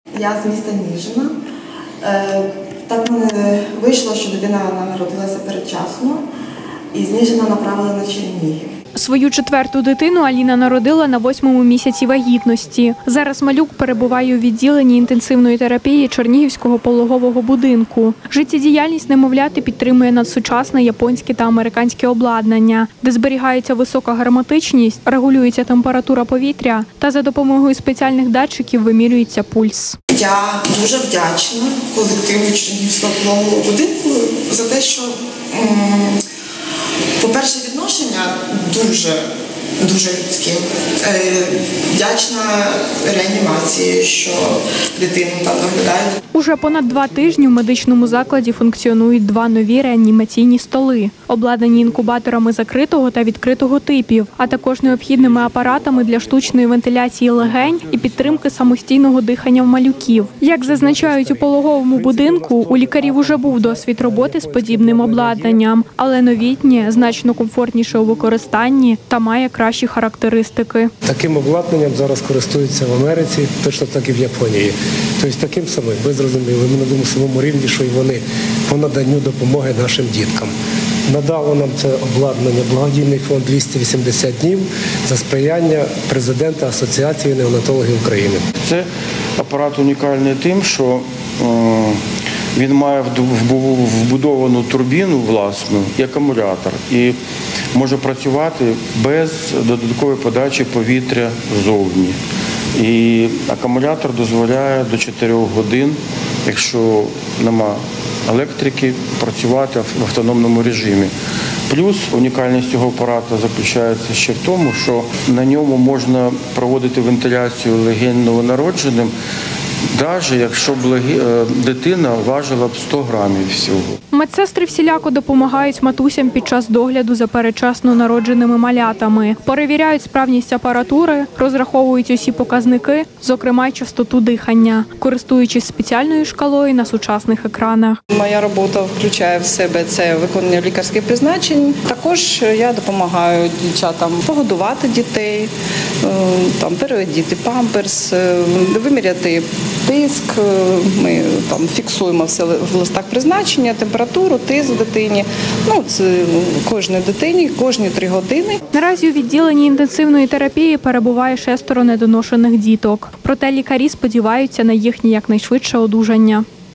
Я з міста Ніжина. Так вийшло, що дитина народилася передчасно і з Ніжина направили на Чернігів. Свою 4-ту дитину Аліна народила на 8-му місяці вагітності. Зараз малюк перебуває у відділенні інтенсивної терапії Чернігівського пологового будинку. Життєдіяльність немовляти підтримує надсучасне японське та американське обладнання, де зберігається висока герметичність, регулюється температура повітря та за допомогою спеціальних датчиків вимірюється пульс. Я дуже вдячна колективу Чернігівського пологового будинку за те, що, по-перше, відношення дуже людське. Вдячна реанімації, що дитину там доглядають. Уже понад 2 тижні в медичному закладі функціонують 2 нові реанімаційні столи, обладнані інкубаторами закритого та відкритого типів, а також необхідними апаратами для штучної вентиляції легень і підтримки самостійного дихання в малюків. Як зазначають у пологовому будинку, у лікарів уже був досвід роботи з подібним обладнанням, але новітнє значно комфортніше у використанні та має кращі характеристики. Таким обладнанням зараз користуються в Америці, точно так і в Японії. Тобто таким самим, ви зрозуміли, ми на тому самому рівні, що й вони по наданню допомоги нашим діткам. Надало нам це обладнання благодійний фонд «280 днів» за сприяння президента Асоціації неонатологів України. Це апарат унікальний тим, що він має вбудовану турбіну власну і акумулятор, і може працювати без додаткової подачі повітря ззовні. І акумулятор дозволяє до 4 годин, якщо нема електрики, працювати в автономному режимі. Плюс унікальність цього апарату заключається ще в тому, що на ньому можна проводити вентиляцію легень новонародженим, навіть якщо б дитина важила б 100 грамів всього. Медсестри всіляко допомагають матусям під час догляду за передчасно народженими малятами. Перевіряють справність апаратури, розраховують усі показники, зокрема й частоту дихання, користуючись спеціальною шкалою на сучасних екранах. Моя робота включає в себе це виконання лікарських призначень. Також я допомагаю дівчатам погодувати дітей, переодіти памперс, виміряти тиск. Ми фіксуємо все в листах призначення, температуру, тиск дитині. Це кожній дитині, кожні 3 години. Наразі у відділенні інтенсивної терапії перебуває 6 недоношених діток. Проте лікарі сподіваються на їхнє якнайшвидше одужання.